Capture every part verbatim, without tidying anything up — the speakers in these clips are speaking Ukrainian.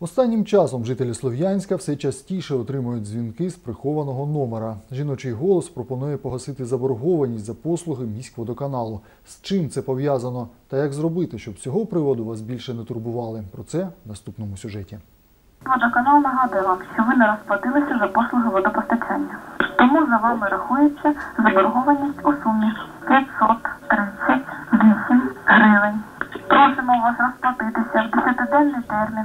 Останнім часом жителі Слов'янська все частіше отримують дзвінки з прихованого номера. Жіночий голос пропонує погасити заборгованість за послуги міськводоканалу. З чим це пов'язано та як зробити, щоб з цього приводу вас більше не турбували? Про це в наступному сюжеті. Водоканал нагадує вам, що ви не розплатилися за послуги водопостачання. Тому за вами рахується заборгованість у сумі п'ятсот тридцять вісім гривень. Просимо вас розплатитися в десятиденний термін.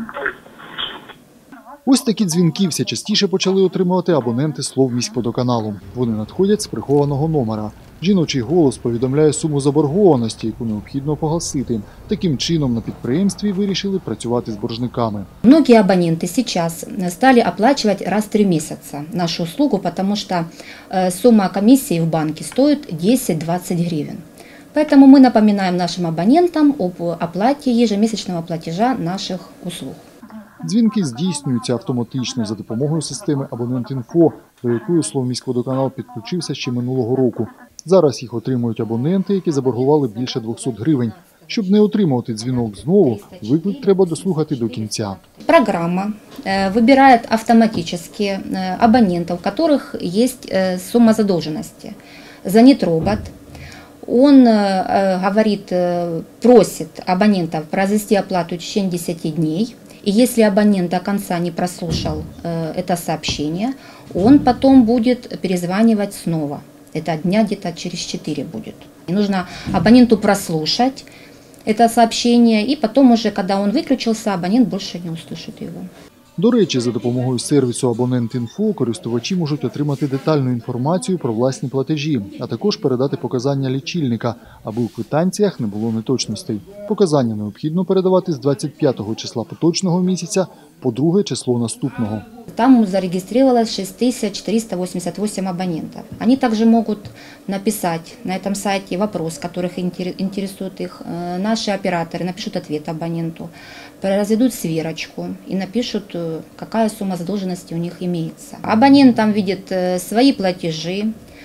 Ось такі дзвінки все частіше почали отримувати абоненти Словміськводоканалу. Вони надходять з прихованого номера. Жіночий голос повідомляє суму заборгованості, яку необхідно погасити. Таким чином на підприємстві вирішили працювати з боржниками. Многие абоненты сейчас стали оплачивать раз в три месяца нашу услугу, потому что сумма комиссии в банке стоит десять-двадцать гривен. Поэтому мы напоминаем нашим абонентам об оплате ежемесячного платежа наших услуг. Дзвінки здійснюються автоматично за допомогою системи «Абонент.Інфо», до якої Словміськводоканал підключився ще минулого року. Зараз їх отримують абоненти, які заборгували більше двохсот гривень. Щоб не отримувати дзвінок знову, виклик треба дослухати до кінця. Программа выбирает автоматически абонентов, у которых есть сумма задолженности. Звонит робот. Он говорит, просит абонентов произвести оплату в течение десяти дней. И если абонент до конца не прослушал это сообщение, он потом будет перезванивать снова. Это дня где-то через четыре будет. И нужно абоненту прослушать это сообщение, и потом уже, когда он выключился, абонент больше не услышит его. До речі, за допомогою сервісу «Абонент.Інфо» користувачі можуть отримати детальну інформацію про власні платежі, а також передати показання лічильника, аби у квитанціях не було неточностей. Показання необхідно передавати з двадцять п'ятого числа поточного місяця по друге число наступного. Там зарегистрировалось шесть тысяч триста восемьдесят восемь абонентов. Они также могут написать на этом сайте вопрос, которых интересует их. Наши операторы напишут ответ абоненту, произведут сверочку и напишут, какая сумма задолженности у них имеется. Абонент там видит свои платежи,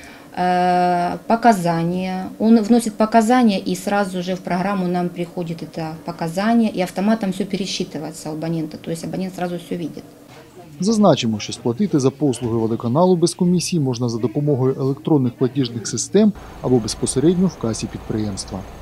показания. Он вносит показания, и сразу же в программу нам приходит это показание, и автоматом все пересчитывается у абонента, то есть абонент сразу все видит. Зазначимо, що сплатити за послуги водоканалу без комісії можна за допомогою електронних платіжних систем або безпосередньо в касі підприємства.